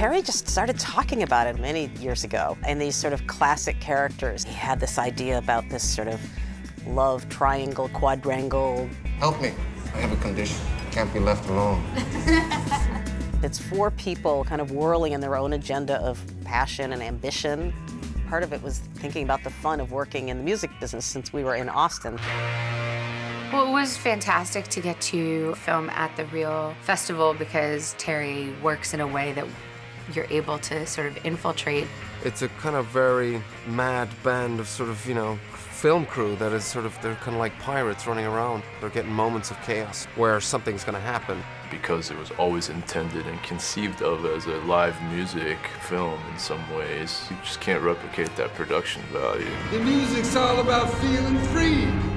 Terry just started talking about it many years ago, and these sort of classic characters. He had this idea about this sort of love triangle, quadrangle. Help me. I have a condition. I can't be left alone. It's four people kind of whirling in their own agenda of passion and ambition. Part of it was thinking about the fun of working in the music business since we were in Austin. Well, it was fantastic to get to film at the real festival because Terry works in a way that you're able to sort of infiltrate. It's a kind of very mad band of sort of, you know, film crew that is sort of, they're kind of like pirates running around. They're getting moments of chaos where something's going to happen. Because it was always intended and conceived of as a live music film in some ways, you just can't replicate that production value. The music's all about feeling free.